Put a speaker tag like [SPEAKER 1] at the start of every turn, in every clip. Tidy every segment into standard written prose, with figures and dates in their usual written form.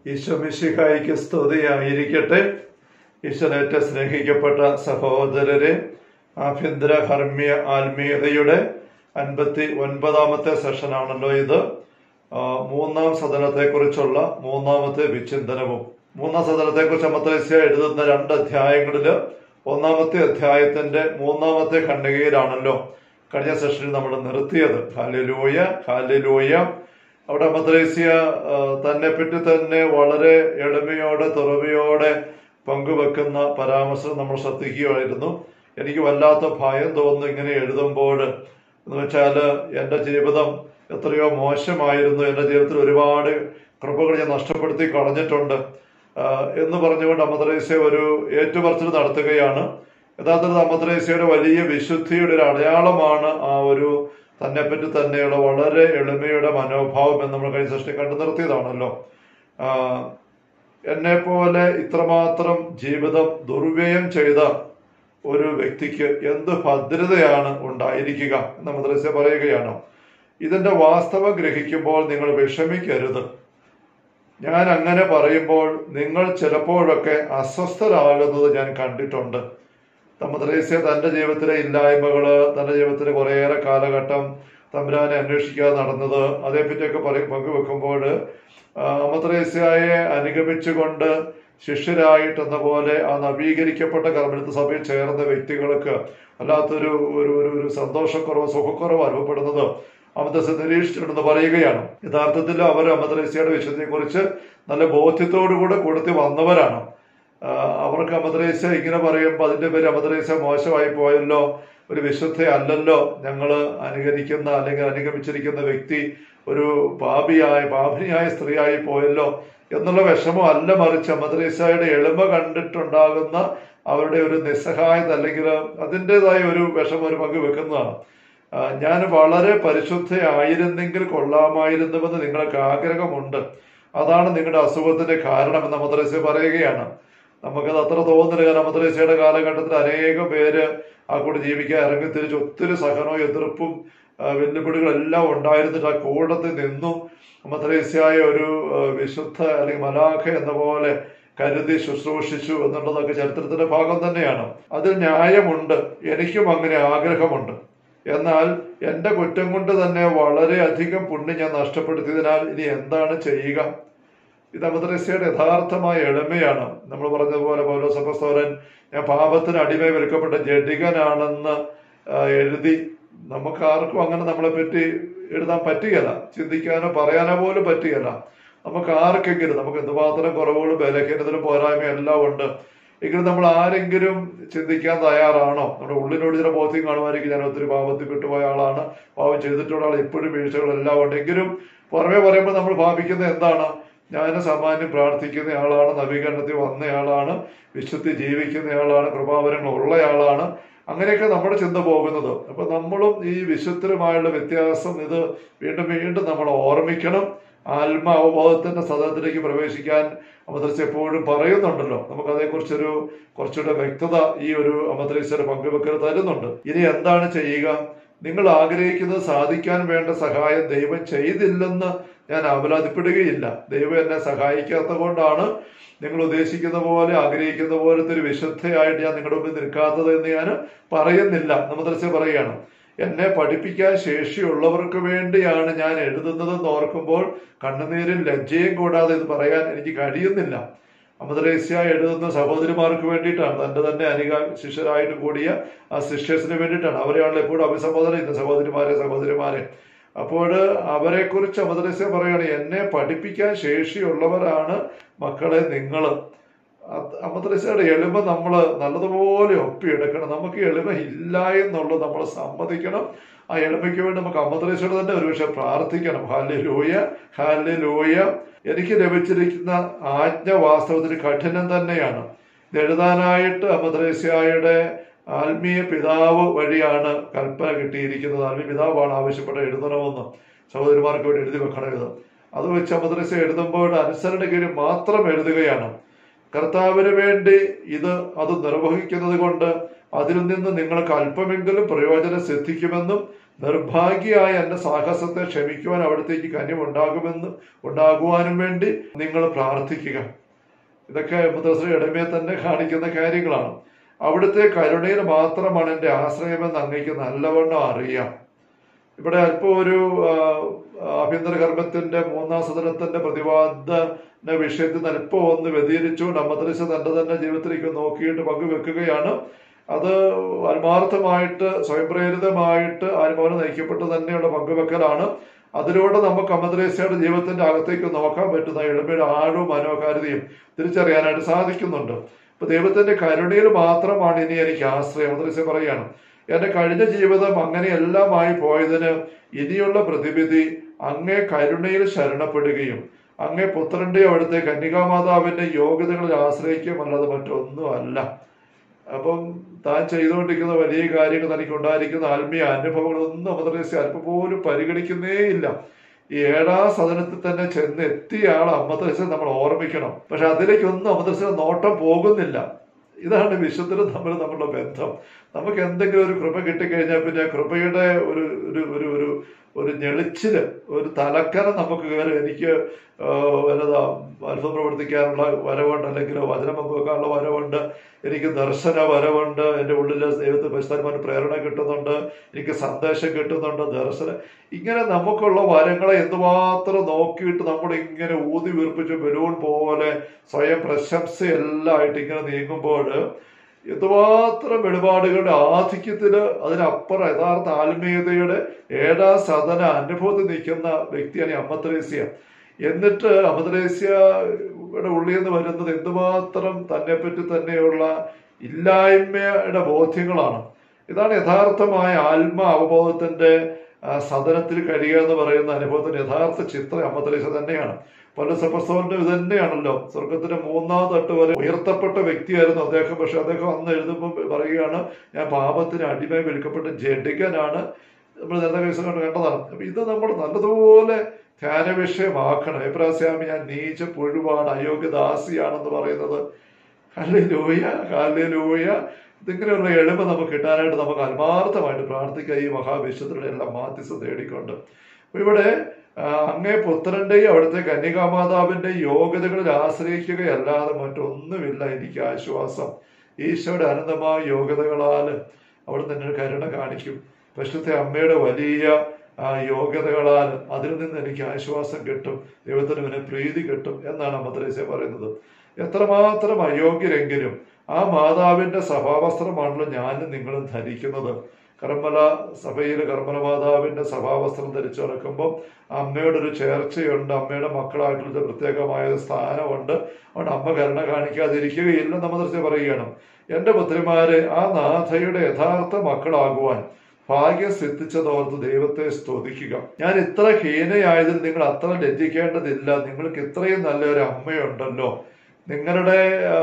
[SPEAKER 1] ഈശോ മിശിഹായിക്ക് സ്തുതിയായിരിക്കട്ടെ. ഈശ്വരേറ്റ സ്നേഹിക്കപ്പെട്ട സഹോദരരെ, ആഭ്യന്തര ഹർമ്മ്യ ആത്മീയതയുടെ 59ാമത്തെ സെഷനാണല്ലോ ഇത്. മൂന്നാം സദനത്തെക്കുറിച്ചുള്ള മൂന്നാമത്തെ വിചിന്തനവും. മൂന്നാം സദനത്തെക്കുറിച്ച് അമത്രേസ്യ എഴുതുന്ന 2 അധ്യായങ്ങളില് ഒന്നാമത്തെ അധ്യായത്തിന്റെ 3ാമത്തെ ഖണ്ഡികയിലാണല്ലോ കഴിഞ്ഞ സെഷനിൽ നമ്മൾ നിർത്തിയത്. Hallelujah, hallelujah. അവിടെ അമത്രേസ്യ തന്നെ പറ്റി തന്നെ വളരെ എളിമയോടെ തുറവിയോടെ പങ്കുവെക്കുന്ന പരാമർശം നമ്മൾ ശ്രദ്ധിക്കുകയായിരുന്നു. എനിക്ക് വല്ലാത്ത ഭയം തോന്നുന്നു ഇങ്ങനെ എഴുതുമ്പോൾ. എന്ന് വെച്ചാല് എൻ്റെ ജീവിതം എത്രയോ മോശമായിരുന്നു, എൻ്റെ ജീവിതത്തിൽ ഒരുപാട് കൃപകൾ ഞാൻ നഷ്ടപ്പെടുത്തി കളഞ്ഞിട്ടുണ്ട് എന്ന് പറഞ്ഞുകൊണ്ട് അമത്രേസ്യ ഒരു ഏറ്റുപറച്ചിൽ നടത്തുകയാണ്. യഥാർത്ഥത്തിൽ അമത്രേസ്യയുടെ വലിയ വിശുദ്ധിയുടെ ഒരു അടയാളമാണ് ആ ഒരു തന്നെപ്പറ്റി തന്നെയുള്ള വളരെ എളിമയുടെ മനോഭാവം എന്ന് നമ്മൾ കഴിഞ്ഞ സൃഷ്ടി കണ്ടു നിർത്തിയതാണല്ലോ. എന്നെ പോലെ ഇത്രമാത്രം ജീവിതം ദുർവ്യയം ചെയ്ത ഒരു വ്യക്തിക്ക് എന്ത് ഭദ്രതയാണ് ഉണ്ടായിരിക്കുക എന്ന് അമത്രേസ്യ പറയുകയാണ്. ഇതിന്റെ വാസ്തവം ഗ്രഹിക്കുമ്പോൾ നിങ്ങൾ വിഷമിക്കരുത്. ഞാൻ അങ്ങനെ പറയുമ്പോൾ നിങ്ങൾ ചിലപ്പോഴൊക്കെ അസ്വസ്ഥരാകുന്നത് ഞാൻ കണ്ടിട്ടുണ്ട്. അമത്രേസ്യ തന്റെ ജീവിതത്തിലെ ഇല്ലായ്മകള്, തന്റെ ജീവിതത്തിലെ കുറേയേറെ കാലഘട്ടം തമ്പുരാനെ അന്വേഷിക്കാതെ നടന്നത്, അതേപ്പറ്റിയൊക്കെ പങ്കുവെക്കുമ്പോൾ അമത്രേസ്യയെ അനുഗമിച്ചുകൊണ്ട് ശിഷ്യരായിട്ടെന്ന പോലെ ആ നവീകരിക്കപ്പെട്ട കർമ്മലത്ത് സഭയിൽ ചേർന്ന വ്യക്തികൾക്ക് അല്ലാത്തൊരു ഒരു സന്തോഷക്കുറവ്, സുഖക്കുറവ് അനുഭവപ്പെടുന്നത് അമത്രേസ്യ നിരീക്ഷിച്ചിട്ടുണ്ടെന്ന് പറയുകയാണ്. യഥാർത്ഥത്തിൽ അവർ അമത്രേസ്യയുടെ വിശുദ്ധിയെ കുറിച്ച് നല്ല ബോധ്യത്തോടുകൂടെ കൊടുത്തി വന്നവരാണ്. അവർക്ക് അമത്രേസ്യ ഇങ്ങനെ പറയുമ്പോൾ അതിന്റെ പേര് അമത്രേസ്യ മോശമായി പോയല്ലോ, ഒരു വിശുദ്ധ അല്ലല്ലോ ഞങ്ങള് അനുകരിക്കുന്ന അല്ലെങ്കിൽ അനുഗമിച്ചിരിക്കുന്ന വ്യക്തി ഒരു പാപിനിയായ സ്ത്രീയായി പോയല്ലോ എന്നുള്ള വിഷമം അല്ല, മറിച്ച് അമത്രേസ്യയുടെ എളിമ കണ്ടിട്ടുണ്ടാകുന്ന അവരുടെ ഒരു നിസ്സഹായത അല്ലെങ്കിൽ അതിൻ്റെതായ ഒരു വിഷമം ഒരു പങ്ക് വെക്കുന്നതാണ്. ഞാൻ വളരെ പരിശുദ്ധയായിരുന്നെങ്കിൽ കൊള്ളാമായിരുന്നുവെന്ന് നിങ്ങൾക്ക് ആഗ്രഹമുണ്ട്, അതാണ് നിങ്ങളുടെ അസുഖത്തിന്റെ കാരണം എന്ന് അമത്രേസ്യ പറയുകയാണ്. നമുക്കത് അത്ര തോന്നുന്നില്ല. കാരണം അമത്രേസ്യയുടെ കാലഘട്ടത്തിൽ അനേകം പേര് ആ കൂടെ ജീവിക്കാൻ ഇറങ്ങി തിരിച്ച് ഒത്തിരി സഹനവും എതിർപ്പും വെല്ലുവിളികളെല്ലാം ഉണ്ടായിരുന്നിട്ട് ആ കൂടത്തിൽ നിന്നും അമത്രേസ്യയെ ഒരു വിശുദ്ധ അല്ലെങ്കിൽ മലാഖ എന്ന പോലെ കരുതി ശുശ്രൂഷിച്ചു എന്നുള്ളതൊക്കെ ചരിത്രത്തിന്റെ ഭാഗം തന്നെയാണ്. അതിൽ ന്യായമുണ്ട്, എനിക്കും അങ്ങനെ ആഗ്രഹമുണ്ട്. എന്നാൽ എൻ്റെ കുറ്റം കൊണ്ട് തന്നെ വളരെയധികം പുണ്യം ഞാൻ നഷ്ടപ്പെടുത്തിയതിനാൽ ഇനി എന്താണ് ചെയ്യുക? ഇത് അമത്രേസ്യയുടെ യഥാർത്ഥമായ എളിമയാണ്. നമ്മൾ പറഞ്ഞതുപോലെ പൗലോസ് അപ്പോസ്തലൻ ഞാൻ പാപത്തിന് അടിമയായി വിൽക്കപ്പെട്ട ജഡികനാണെന്ന് എഴുതി. നമുക്ക് ആർക്കും അങ്ങനെ നമ്മളെ പറ്റി എഴുതാൻ പറ്റുകയില്ല, ചിന്തിക്കാനോ പറയാനോ പോലും പറ്റുകയില്ല. നമുക്ക് ആർക്കെങ്കിലും നമുക്ക് എന്തുമാത്രം കുറവുകളും ബലഹീനതകളും പോരായ്മയും എല്ലാം ഉണ്ട് എങ്കിലും നമ്മൾ ആരെങ്കിലും ചിന്തിക്കാൻ തയ്യാറാണോ? നമ്മുടെ ഉള്ളിനോട് ചില ബോധ്യം കാണുമായിരിക്കും, ഞാൻ ഒത്തിരി പാപത്തിൽ വിട്ടുപോയ ആളാണ്, പാപം ചെയ്തിട്ടുള്ള ആൾ, ഇപ്പോഴും വീഴ്ചകളെല്ലാം ഉണ്ടെങ്കിലും പുറമെ പറയുമ്പോൾ നമ്മൾ ഭാവിക്കുന്നത് എന്താണ്? ഞാൻ സാമാന്യം പ്രാർത്ഥിക്കുന്ന ആളാണ്, നവീകരണത്തിൽ വന്നയാളാണ്, വിശുദ്ധി ജീവിക്കുന്നയാളാണ്, കൃപാവരങ്ങൾ ഉള്ളയാളാണ്, അങ്ങനെയൊക്കെ നമ്മുടെ ചിന്ത പോകുന്നത്. അപ്പൊ നമ്മളും ഈ വിശുദ്ധരുമായുള്ള വ്യത്യാസം ഇത് വീണ്ടും വീണ്ടും നമ്മൾ ഓർമ്മിക്കണം. ആത്മാവബോധത്തിന്റെ സദനത്തിലേക്ക് പ്രവേശിക്കാൻ അമത്രേസ്യ എപ്പോഴും പറയുന്നുണ്ടല്ലോ. നമുക്കതേക്കുറിച്ചൊരു കുറച്ചുകൂടെ വ്യക്തത ഈ ഒരു അമത്രേസ്യയുടെ പങ്കുവെക്കൽ തരുന്നുണ്ട്. ഇനി എന്താണ് ചെയ്യുക? നിങ്ങൾ ആഗ്രഹിക്കുന്നത് സാധിക്കാൻ വേണ്ട സഹായം ദൈവം ചെയ്തില്ലെന്ന് ഞാൻ അപരാധപ്പെടുകയില്ല. ദൈവം എന്നെ സഹായിക്കാത്ത കൊണ്ടാണ് നിങ്ങൾ ഉദ്ദേശിക്കുന്ന പോലെ ആഗ്രഹിക്കുന്ന പോലത്തെ ഒരു വിശുദ്ധയായിട്ട് ഞാൻ നിങ്ങളുടെ മുമ്പിൽ നിൽക്കാത്തത് എന്ന് ഞാൻ പറയുന്നില്ല. അമത്രേസ്യ പറയുകയാണ്, എന്നെ പഠിപ്പിക്കാൻ ശേഷിയുള്ളവർക്ക് വേണ്ടിയാണ് ഞാൻ എഴുതുന്നതെന്ന് ഓർക്കുമ്പോൾ കണ്ണുനീരിൽ ലജ്ജയും കൂടാതെ ഇത് പറയാൻ എനിക്ക് കഴിയുന്നില്ല. അമത്രേസ്യ എഴുതുന്ന സഹോദരിമാർക്ക് വേണ്ടിയിട്ടാണ്, തന്റെ തന്നെ ശിഷ്യരായിട്ട് കൂടിയ ആ സിസ്റ്റേഴ്സിന് വേണ്ടിയിട്ടാണ്. അവരെയാണല്ലോ എപ്പോഴും അഭിസംബോധന ചെയ്യുന്നത്, സഹോദരിമാരെ. അപ്പോൾ അവരെ കുറിച്ച് അമത്രേസ്യ പറയുകയാണ്, എന്നെ പഠിപ്പിക്കാൻ ശേഷിയുള്ളവരാണ് മക്കളെ നിങ്ങൾ. അമത്രേസ്യയുടെ എളിമ നമ്മൾ നല്ലതുപോലെ ഒപ്പിയെടുക്കണം. നമുക്ക് എളിമ ഇല്ല എന്നുള്ളത് നമ്മൾ സമ്മതിക്കണം. ആ എളിമയ്ക്ക് വേണ്ടി നമുക്ക് അമത്രേസ്യയോട് തന്നെ ഒരുപക്ഷെ പ്രാർത്ഥിക്കണം. Hallelujah, hallelujah. എനിക്ക് ലഭിച്ചിരിക്കുന്ന ആജ്ഞ വാസ്തവത്തിൽ കഠിനം തന്നെയാണ്. ഇത് എഴുതാനായിട്ട് അമത്രേസ്യയുടെ ആത്മീയ പിതാവ് വഴിയാണ് കൽപ്പന കിട്ടിയിരിക്കുന്നത്. ആത്മീയ പിതാവാണ് ആവശ്യപ്പെട്ട് എഴുതണമെന്ന്, സഹോദരിമാർക്ക് വേണ്ടി എഴുതി വെക്കണത്. അത് വെച്ച് അമത്രേസ്യ എഴുതുമ്പോൾ അനുസരണയ്ക്ക് മാത്രം എഴുതുകയാണ്. കർത്താവിന് വേണ്ടി അത് നിർവഹിക്കുന്നത് കൊണ്ട് അതിൽ നിന്ന് നിങ്ങൾക്ക് അല്പമെങ്കിലും പ്രയോജനം സിദ്ധിക്കുമെന്നും നിർഭാഗ്യയായ എൻ്റെ സാഹസത്തെ ക്ഷമിക്കുവാൻ അവിടത്തേക്ക് ഉണ്ടാകുവാനും വേണ്ടി നിങ്ങൾ പ്രാർത്ഥിക്കുക. ഇതൊക്കെ മുദ്രശ്രീ ഇടമയെ തന്നെ കാണിക്കുന്ന കാര്യങ്ങളാണ്. അവിടുത്തെ കരുണയിൽ മാത്രമാണ് എൻ്റെ ആശ്രയമെന്ന് അങ്ങേക്ക് നല്ലവണ്ണം അറിയാം. ഇവിടെ അല്പം ഒരു ആഭ്യന്തര കർമ്മത്തിന്റെ 3-ാം സദനത്തിന്റെ പ്രതിപാദന വിഷയത്തിൽ അല്പം ഒന്ന് വ്യതിരിച്ചുകൊണ്ട് അമ്മദ്രസ തന്റെ തന്നെ ജീവിതത്തിലേക്ക് നോക്കിയിട്ട് പങ്കുവെക്കുകയാണ്. അത് ആത്മാർത്ഥമായിട്ട് സ്വയംപ്രേരിതമായിട്ട് ആത്മാവിനെ നയിക്കപ്പെട്ട് തന്നെയുള്ള പങ്കുവെക്കലാണ്. അതിലൂടെ നമുക്ക് അമ്മദ്രസയുടെ ജീവിതത്തിന്റെ അകത്തേക്ക് നോക്കാൻ പറ്റുന്ന എളിമയുടെ ആഴവും മനോഹാരിതയും തിരിച്ചറിയാനായിട്ട് സാധിക്കുന്നുണ്ട്. അപ്പൊ ദൈവത്തിന്റെ കരുണയിൽ മാത്രമാണ് ഇനി എനിക്ക് ആശ്രയം. അമ്മദ്രസ പറയാണ്, എന്റെ കഴിഞ്ഞ ജീവിതം അങ്ങനെയെല്ലാമായി പോയതിന് ഇനിയുള്ള പ്രതിവിധി അങ്ങേ കരുണയിൽ ശരണപ്പെടുകയും അങ്ങേ പുത്രന്റെ അവിടുത്തെ കന്യകാമാതാവിന്റെ യോഗ്യതകളിൽ ആശ്രയിക്കുകയും അല്ലാതെ മറ്റൊന്നും അല്ല. അപ്പം താൻ ചെയ്തുകൊണ്ടിരിക്കുന്ന വലിയ കാര്യങ്ങൾ തനിക്ക് ഉണ്ടായിരിക്കുന്ന ആത്മീയ അനുഭവങ്ങളൊന്നും അമ്മദ്രസ അല്പം പോലും പരിഗണിക്കുന്നേ ഇല്ല. ഈ 7-ാം സദനത്തിൽ തന്നെ ചെന്ന് എത്തിയ ആൾ അമ്മദ്രസ നമ്മൾ ഓർമ്മിക്കണം. പക്ഷെ അതിലേക്കൊന്നും അമ്മദ്രസ നോട്ടം പോകുന്നില്ല. ഇതാണ് വിശുദ്ധരും തമ്മിലുള്ള ബന്ധം. നമുക്ക് എന്തെങ്കിലും ഒരു കൃപ കിട്ടിക്കഴിഞ്ഞാൽ പിന്നെ കൃപയുടെ ഒരു ഒരു ഒരു ഒരു ഒരു ഞെളിച്ചില്, ഒരു തലക്കനം നമുക്ക് കയറി. എനിക്ക് അത്ഭുതം പ്രവർത്തിക്കാനുള്ള വരവുണ്ട്, അല്ലെങ്കിൽ വചനം പങ്കുവെക്കാനുള്ള വരവുണ്ട്, എനിക്ക് ദർശന വരവുണ്ട്, എൻ്റെ ഉള്ളിൽ ദൈവത്തെ പരിശുദ്ധാത്മാവിന് പ്രേരണ കിട്ടുന്നുണ്ട്, എനിക്ക് സന്ദേശം കിട്ടുന്നുണ്ട്, ദർശനം. ഇങ്ങനെ നമുക്കുള്ള വരങ്ങളെ എന്തുമാത്രം നോക്കിയിട്ട് നമ്മളിങ്ങനെ ഊതി വീർപ്പിച്ച് ബലൂൺ പോലെ സ്വയം പ്രശംസയെല്ലാം ആയിട്ട് ഇങ്ങനെ നീങ്ങുമ്പോൾ എന്തുമാത്രം വെളിപാടുകളുടെ ആധിക്യത്തില് അതിനപ്പുറം യഥാർത്ഥ ആത്മീയതയുടെ 7-ാം സദന അനുഭവത്തിൽ നിൽക്കുന്ന വ്യക്തിയാണ് ഈ അമ്മദ്രേസ്യ. എന്നിട്ട് അമ്മദ്രേസ്യയുടെ ഉള്ളിൽ നിന്ന് വരുന്നത് എന്തുമാത്രം തന്നെപ്പറ്റി തന്നെയുള്ള ഇല്ലായ്മയുടെ ബോധ്യങ്ങളാണ്. ഇതാണ് യഥാർത്ഥമായ അവബോധത്തിന്റെ സദനത്തിൽ കഴിയുക എന്ന് പറയുന്ന അനുഭവത്തിന്റെ യഥാർത്ഥ ചിത്രം അമ്മദ്രേസ്യ തന്നെയാണ്. പൗലോസപ്പോസ്തലന്റെ ഇത് തന്നെയാണല്ലോ. സ്വർഗത്തിന്റെ 3-ാം തട്ട് വരെ ഉയർത്തപ്പെട്ട വ്യക്തിയായിരുന്നു അദ്ദേഹം. പക്ഷെ അദ്ദേഹം അന്ന് എഴുതുമ്പോൾ പറയുകയാണ്, ഞാൻ പാപത്തിന് അടിമയായി വിൽക്കപ്പെട്ട ജഡികനാണ്. നമ്മൾ നേരത്തെ കേസ് കണ്ടതാണ്. അപ്പൊ ഇത് നമ്മൾ നല്ലതുപോലെ ധ്യാന വിഷയമാക്കണം. എബ്രാസ്യാമി, ഞാൻ നീച്ച പുഴുവാണ്, അയോഗ്യദാസിയാണെന്ന് പറയുന്നത്. Hallelujah, hallelujah. ഇതിങ്ങനെയുള്ള എളിമ നമുക്ക് കിട്ടാനായിട്ട് നമുക്ക് ആത്മാർത്ഥമായിട്ട് പ്രാർത്ഥിക്കുക, ഈ മഹാവിശുദ്ധരുടെ എല്ലാം മാധ്യസ്ഥ തേടിക്കൊണ്ട്. അപ്പൊ ഇവിടെ അങ്ങേ പുത്രന്റെയും അവിടുത്തെ കന്യകാമാതാവിന്റെ യോഗ്യതകളിൽ ആശ്രയിക്കുകയല്ലാതെ മറ്റൊന്നുമില്ല എനിക്ക് ആശ്വാസം. ഈശോയുടെ അനന്തമായ യോഗ്യതകളാൽ അവിടുന്ന് എന്നൊരു കരുണ കാണിക്കും. പരിശുദ്ധ അമ്മയുടെ വലിയ യോഗ്യതകളാൽ അതിൽ നിന്ന് എനിക്ക് ആശ്വാസം കിട്ടും, ദൈവത്തിന് പിന്നെ പ്രീതി കിട്ടും എന്നാണ് അമ്മദ്രേസ്യ പറയുന്നത്. എത്രമാത്രം അയോഗ്യരെങ്കിലും ആ മാതാവിന്റെ സഭാവസ്ത്രമാണല്ലോ ഞാനും നിങ്ങളും ധരിക്കുന്നത്. കർമ്മല സഭയിൽ കർമ്മല മാതാവിന്റെ സഭാവസ്ത്രം ധരിച്ചു നടക്കുമ്പോൾ അമ്മയുടെ ഒരു ചേർച്ചയുണ്ട്, അമ്മയുടെ മക്കളായിട്ടുള്ള പ്രത്യേകമായ സ്ഥാനമുണ്ട്. അതുകൊണ്ട് അമ്മ കരുണ കാണിക്കാതിരിക്കുകയില്ലെന്ന് അമ്മദ്രേസ്യ പറയുകയാണ്. എന്റെ പുത്രിമാരെ, ആ നാഥയുടെ യഥാർത്ഥ മക്കളാകുവാൻ ഭാഗ്യം സിദ്ധിച്ചതോർത്ത് ദൈവത്തെ സ്തുതിക്കുക. ഞാൻ ഇത്ര ഹീനയായതിൽ നിങ്ങൾ അത്ര ലജ്ജിക്കേണ്ടതില്ല. നിങ്ങൾക്ക് ഇത്രയും നല്ലൊരു അമ്മയുണ്ടല്ലോ. നിങ്ങളുടെ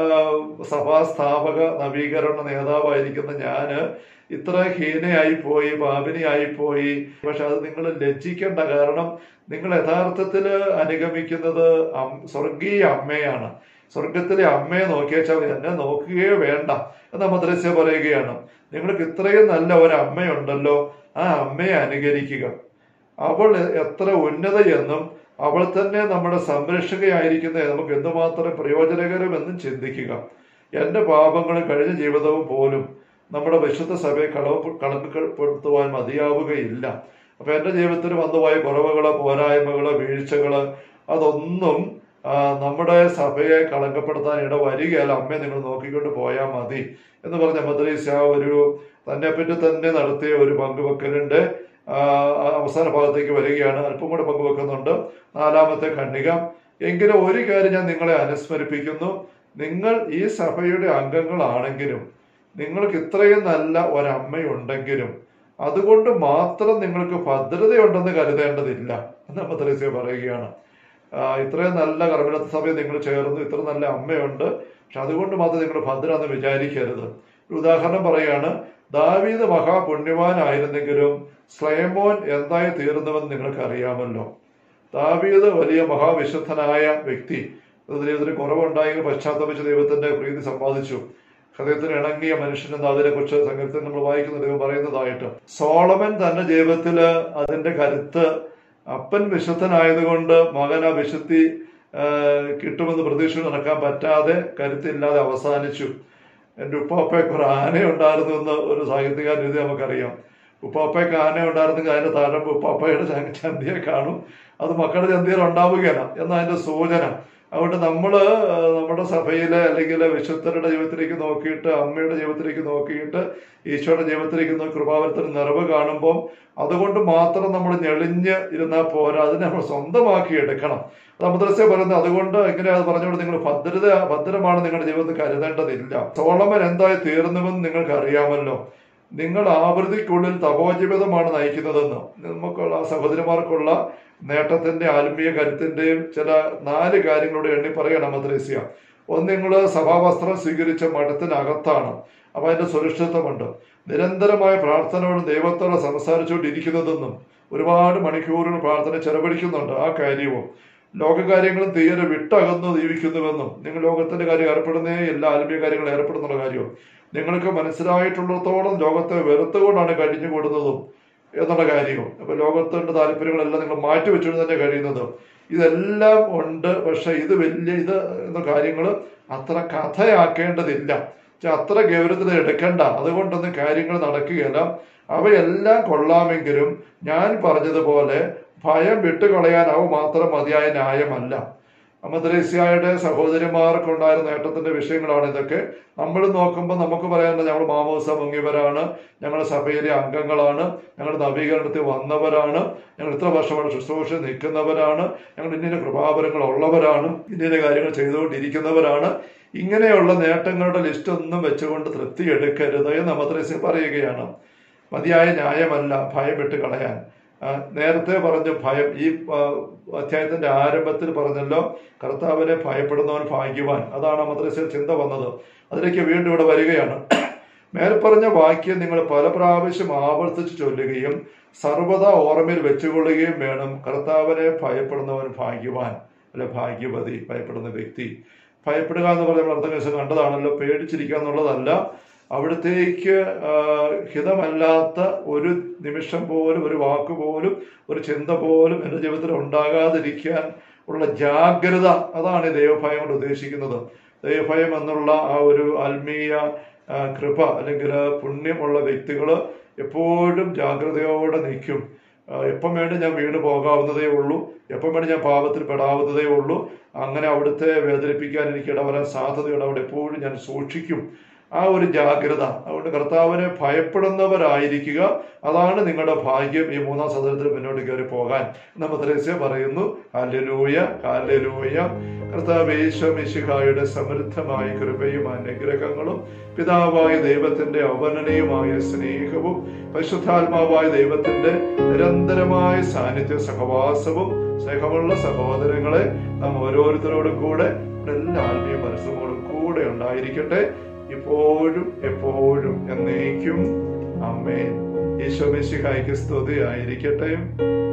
[SPEAKER 1] സഭാസ്ഥാപക നവീകരണ നേതാവായിരിക്കുന്ന ഞാന് ഇത്ര ഹീനയായി പോയി, പാപിനിയായി പോയി. പക്ഷെ അത് നിങ്ങൾ ലജ്ജിക്കേണ്ട. കാരണം നിങ്ങൾ യഥാർത്ഥത്തില് അനുഗമിക്കുന്നത് സ്വർഗീയ അമ്മയാണ്. സ്വർഗത്തിലെ അമ്മയെ നോക്കിയാൽ എന്നെ നോക്കുകയോ വേണ്ട എന്ന് അമ്മദ്രേസ്യ പറയുകയാണ്. നിങ്ങൾക്ക് ഇത്രയും നല്ല ഒരു അമ്മയുണ്ടല്ലോ, ആ അമ്മയെ അനുകരിക്കുക. അവൾ എത്ര ഉന്നതയെന്നും അവൾ തന്നെ നമ്മുടെ സംരക്ഷകയായിരിക്കുന്ന നമുക്ക് എന്തുമാത്രം പ്രയോജനകരമെന്നും ചിന്തിക്കുക. എൻ്റെ പാപങ്ങളും കഴിഞ്ഞ ജീവിതവും പോലും നമ്മുടെ വിശുദ്ധ സഭയെ കളങ്കപ്പെടുത്തുവാൻ മതിയാവുകയില്ല. അപ്പൊ എൻ്റെ ജീവിതത്തിൽ വന്നുപോയ കുറവുകളോ പോരായ്മകളോ വീഴ്ചകള് അതൊന്നും നമ്മുടെ സഭയെ കളങ്കപ്പെടുത്താൻ ഇടവരികയല്ല. അമ്മയെ നിങ്ങൾ നോക്കിക്കൊണ്ട് പോയാൽ മതി എന്ന് പറഞ്ഞ അമ്മദ്രേസ്യ ഒരു തന്നെപ്പറ്റി തന്നെ നടത്തിയ ഒരു പങ്കുവെക്കലിന്റെ അവസാന ഭാഗത്തേക്ക് വരികയാണ്. അല്പം കൂടെ പങ്കുവെക്കുന്നുണ്ട്. 4-ാമത്തെ ഖണ്ഡിക. എങ്കിലും ഒരു കാര്യം ഞാൻ നിങ്ങളെ അനുസ്മരിപ്പിക്കുന്നു. നിങ്ങൾ ഈ സഭയുടെ അംഗങ്ങളാണെങ്കിലും നിങ്ങൾക്ക് ഇത്രയും നല്ല ഒരമ്മയുണ്ടെങ്കിലും അതുകൊണ്ട് മാത്രം നിങ്ങൾക്ക് ഭദ്രതയുണ്ടെന്ന് കരുതേണ്ടതില്ല എന്ന് അമ്മദ്രേസ്യ പറയുകയാണ്. ഇത്രയും നല്ല കർമ്മലത്ത സഭയിൽ നിങ്ങൾ ചേർന്നു, ഇത്ര നല്ല അമ്മയുണ്ട്, പക്ഷെ അതുകൊണ്ട് മാത്രം നിങ്ങൾ ഭദ്ര എന്ന് വിചാരിക്കരുത്. ഒരു ഉദാഹരണം പറയാണ്. ദാവീദ് മഹാപുണ്യവാനായിരുന്നെങ്കിലും സ്ലൈമോൻ എന്തായി തീർന്നുവെന്ന് നിങ്ങൾക്ക് അറിയാമല്ലോ. ദാവീദ് വലിയ മഹാവിശുദ്ധനായ വ്യക്തി, ദൈവത്തിന് കുറവുണ്ടായെങ്കിൽ പശ്ചാത്തപിച്ച് ദൈവത്തിന്റെ പ്രീതി സമ്പാദിച്ചു. ഹൃദയത്തിന് ഇണങ്ങിയ മനുഷ്യനെന്ന് അതിനെ കുറിച്ച് സങ്കീർത്തനം നമ്മൾ വായിക്കുന്ന ദൈവം പറയുന്നതായിട്ട്. സോളമൻ തന്റെ ജീവിതത്തില് അതിന്റെ കരുത്ത് അപ്പൻ വിശുദ്ധനായതുകൊണ്ട് മകൻ ആ വിശുദ്ധി കിട്ടുമെന്ന് പ്രതീക്ഷ നടക്കാൻ പറ്റാതെ കരുത്തില്ലാതെ അവസാനിച്ചു. എൻ്റെ ഉപ്പാപ്പയ്ക്ക് ഒരു ആന ഉണ്ടായിരുന്നു എന്ന് ഒരു സാഹിത്യകാരൻ എഴുതി നമുക്കറിയാം. ഉപ്പാപ്പയ്ക്ക് ആന ഉണ്ടായിരുന്നെങ്കിൽ അതിന്റെ താഴമ്പ് ഉപ്പാപ്പയുടെ ചന്തിയെ കാണും, അത് മക്കളുടെ ചന്തിയിൽ ഉണ്ടാവുകയില്ല എന്നതിന്റെ സൂചന. അതുകൊണ്ട് നമ്മുടെ സഭയിലെ അല്ലെങ്കിൽ വിശുദ്ധരുടെ ജീവിതത്തിലേക്ക് നോക്കിയിട്ട്, അമ്മയുടെ ജീവിതത്തിലേക്ക് നോക്കിയിട്ട്, ഈശോയുടെ ജീവിതത്തിലേക്ക് നോക്കി കൃപാവരത്തിന് നിറവ് കാണുമ്പോൾ അതുകൊണ്ട് മാത്രം നമ്മൾ ഞെളിഞ്ഞ് ഇരുന്നാൽ പോരാ, അതിനെ നമ്മൾ സ്വന്തമാക്കി എടുക്കണം. മദ്രസ പറയുന്നത് അതുകൊണ്ട് എങ്ങനെയാ പറഞ്ഞുകൊണ്ട് നിങ്ങൾ ഭദ്രമാണ് നിങ്ങളുടെ ജീവിതത്തിൽ കരുതേണ്ടതില്ല. സോളമൻ എന്തായി തീർന്നുവെന്ന് നിങ്ങൾക്ക് അറിയാമല്ലോ. നിങ്ങൾ ആവൃത്തിക്കുള്ളിൽ തപോജീവിതമാണ് നയിക്കുന്നതെന്ന് നമുക്കുള്ള സഹോദരിമാർക്കുള്ള നേട്ടത്തിന്റെ ആത്മീയ കരുത്തിന്റെയും ചില 4 കാര്യങ്ങളോട് എണ്ണി പറയണം മദ്രസ്യ. ഒന്ന്, നിങ്ങൾ സഭാവസ്ത്രം സ്വീകരിച്ച മഠത്തിനകത്താണ്, അപ്പൊ അതിന്റെ സുരക്ഷിതത്വമുണ്ട്. നിരന്തരമായ പ്രാർത്ഥനയോട് ദൈവത്തോടെ സംസാരിച്ചുകൊണ്ടിരിക്കുന്നതെന്നും ഒരുപാട് മണിക്കൂറുകൾ പ്രാർത്ഥന ചെലവഴിക്കുന്നുണ്ട് ആ കാര്യവും. ലോകകാര്യങ്ങളും തീരെ വിട്ടകന്ന് ജീവിക്കുന്നുവെന്നും നിങ്ങൾ ലോകത്തിന്റെ കാര്യം ഏർപ്പെടുന്നേ എല്ലാ ആത്മീയ കാര്യങ്ങളും ഏർപ്പെടുന്നുള്ള കാര്യവും നിങ്ങൾക്ക് മനസ്സിലായിട്ടുള്ളിടത്തോളം ലോകത്തെ വെറുത്തുകൊണ്ടാണ് കഴിഞ്ഞുകൂടുന്നതും എന്നുള്ള കാര്യവും. അപ്പൊ ലോകത്തിന്റെ താല്പര്യങ്ങളെല്ലാം നിങ്ങൾ മാറ്റിവെച്ചുകൊണ്ട് തന്നെ കഴിയുന്നത്. ഇതെല്ലാം ഉണ്ട്. പക്ഷെ ഇത് എന്ന കാര്യങ്ങൾ അത്ര കഥയാക്കേണ്ടതില്ല, അത്ര ഗൗരവത്തിൽ എടുക്കണ്ട. അതുകൊണ്ടൊന്നും കാര്യങ്ങൾ നടക്കുകയില്ല. അവയെല്ലാം കൊള്ളാമെങ്കിലും ഞാൻ പറഞ്ഞതുപോലെ ഭയം വിട്ടുകളയാൻ അവ മാത്രം മതിയായ ന്യായമല്ല. മദ്രസ്യയുടെ സഹോദരിമാർക്കുണ്ടായിരുന്ന നേട്ടത്തിന്റെ വിഷയങ്ങളാണ് ഇതൊക്കെ. നമ്മൾ നോക്കുമ്പോൾ നമുക്ക് പറയാനുള്ളത് ഞങ്ങൾ മാമോസ മുങ്ങിയവരാണ്, ഞങ്ങളുടെ സഭയിലെ അംഗങ്ങളാണ്, ഞങ്ങൾ നവീകരണത്തിൽ വന്നവരാണ്, ഞങ്ങൾ ഇത്ര വർഷമാണ് ശുശ്രൂഷ നിൽക്കുന്നവരാണ്, ഞങ്ങൾ ഇന്ന കൃപാവരങ്ങൾ ഉള്ളവരാണ്, ഇന്ന കാര്യങ്ങൾ ചെയ്തുകൊണ്ടിരിക്കുന്നവരാണ്. ഇങ്ങനെയുള്ള നേട്ടങ്ങളുടെ ലിസ്റ്റ് ഒന്നും വെച്ചുകൊണ്ട് തൃപ്തി എടുക്കരുത് എന്ന് മദ്രസ്യ പറയുകയാണ്. മതിയായ ന്യായമല്ല ഭയം വിട്ട് കളയാൻ. നേരത്തെ പറഞ്ഞു ഭയം. ഈ അധ്യായത്തിന്റെ ആരംഭത്തിൽ പറഞ്ഞല്ലോ, കർത്താവിനെ ഭയപ്പെടുന്നവൻ ഭാഗ്യവാൻ. അതാണ് മദ്രസയിൽ ചിന്ത വന്നത്. അതിലേക്ക് വീണ്ടും ഇവിടെ വരികയാണ്. മേൽപ്പറഞ്ഞ വാക്യം നിങ്ങൾ പല പ്രാവശ്യം ആവർത്തിച്ച് ചൊല്ലുകയും സർവ്വതാ ഓർമ്മയിൽ വെച്ചുകൊള്ളുകയും വേണം. കർത്താവിനെ ഭയപ്പെടുന്നവൻ ഭാഗ്യവാൻ, അല്ലെ ഭാഗ്യവതി. ഭയപ്പെടുന്ന വ്യക്തി. ഭയപ്പെടുക എന്ന് പറഞ്ഞ അർത്ഥം കണ്ടതാണല്ലോ. പേടിച്ചിരിക്കുക എന്നുള്ളതല്ല. അവിടത്തേക്ക് ഹിതമല്ലാത്ത ഒരു നിമിഷം പോലും, ഒരു വാക്ക് പോലും, ഒരു ചിന്ത പോലും എൻ്റെ ജീവിതത്തിൽ ഉണ്ടാകാതിരിക്കാൻ ഉള്ള ജാഗ്രത, അതാണ് ഈ ദൈവഭയം കൊണ്ട് ഉദ്ദേശിക്കുന്നത്. ദൈവഭയം എന്നുള്ള ആ ഒരു ആത്മീയ കൃപ അല്ലെങ്കിൽ പുണ്യമുള്ള വ്യക്തികൾ എപ്പോഴും ജാഗ്രതയോടെ നിൽക്കും. എപ്പം വേണ്ടി ഞാൻ വീണ് പോകാവുന്നതേ ഉള്ളൂ, എപ്പം വേണ്ടി ഞാൻ പാപത്തിൽ പെടാവുന്നതേ ഉള്ളൂ. അങ്ങനെ അവിടുത്തെ വേദനിപ്പിക്കാൻ എനിക്ക് ഇടവരാൻ സാധ്യതയുണ്ട്. അവിടെ എപ്പോഴും ഞാൻ സൂക്ഷിക്കും. ആ ഒരു ജാഗ്രത. അതുകൊണ്ട് കർത്താവിനെ ഭയപ്പെടുന്നവരായിരിക്കുക, അതാണ് നിങ്ങളുടെ ഭാഗ്യം. ഈ 3-ാം സദനത്തിൽ മുന്നോട്ട് കയറി പോകാൻ മദ്രസ്യ പറയുന്നു. Hallelujah, hallelujah. കർത്താവ് യേശു മിശിഹായുടെ സമൃദ്ധമായ കൃപയും അനുഗ്രഹങ്ങളും പിതാവായ ദൈവത്തിന്റെ അവർണ്ണനീയമായ സ്നേഹവും പരിശുദ്ധാത്മാവായ ദൈവത്തിന്റെ നിരന്തരമായ സാന്നിധ്യ സഹവാസവും സ്നേഹമുള്ള സഹോദരങ്ങളെ നാം ഓരോരുത്തരോടും കൂടെ എല്ലാ ആത്മീയ മനസ്സുകളോടും കൂടെ ഉണ്ടായിരിക്കട്ടെ, ഇപ്പോഴും എപ്പോഴും എന്നേക്കും. ആമേൻ. യേശു മിശിഹായ്ക്ക് സ്തുതി ആയിരിക്കട്ടെ.